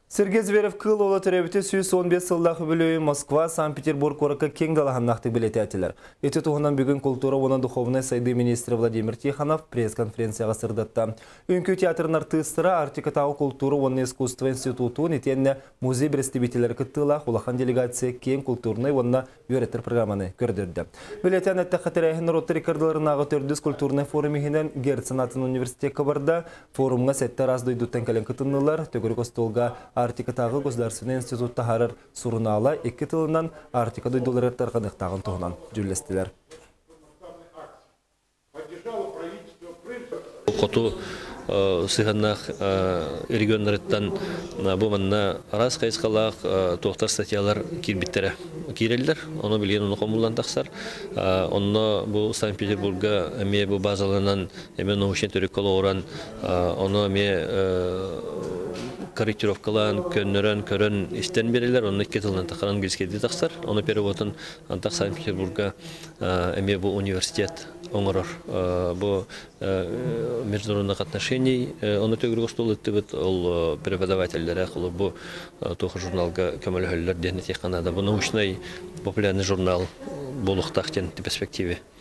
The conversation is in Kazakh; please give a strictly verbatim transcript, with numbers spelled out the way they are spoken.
Сергей Зверев кыл ола төребіті сүйіс он бес сылдағы бөлігі Москва, Санкт-Петербург қорыққа кең далағаннақты білеті әтілер. Еті тұғынан бүгін культура оны духовный сайды министрі Владимир Тихонов пресс-конференцияға сырдатты. Үнкі театрын артыстыра Артикатау культура оны искусство институту нетенне музей бірістебетелер күттіла құлақан делегация кең культурный онына үйреттір программаны көрдірді. Білетен әтті қатырайын ротты рекордыларынағы төрдіс культурный форумихінен Герценатын университет кабарда форумға сәтті раздойдуттан кәлін күтінілер, төгірік остолға Артикатағы Государственный институт тахарыр сурунала екі тылынан Артика дойдолары тарғадықтағын тоғынан жүлестілер. Қоту сығаннақ регионларыттан бұманна арас қайысқалақ тоқтар статьялар кирбиттері кирелдер. Оны білген оны қомылан тақсар. Оны бұл Санкт-Петербурга әме бұл базалынан әме научен түрік қолы оран оны әме корректировкалан, көннөрөн, көрөн истен берилер, оны кетилден тақаран гильскейді тақсар. Оны переводын Антақ Санкт-Петербурга әме бұл университет оңырыр. Бұл международных отношений, оны төгірі қостол өтті бұд, ол преподавательдері ақылы бұл тоқы журналға көмілі хөлілер дені тек қанада. Бұл научный популярный журнал болуқтақтен перспективе.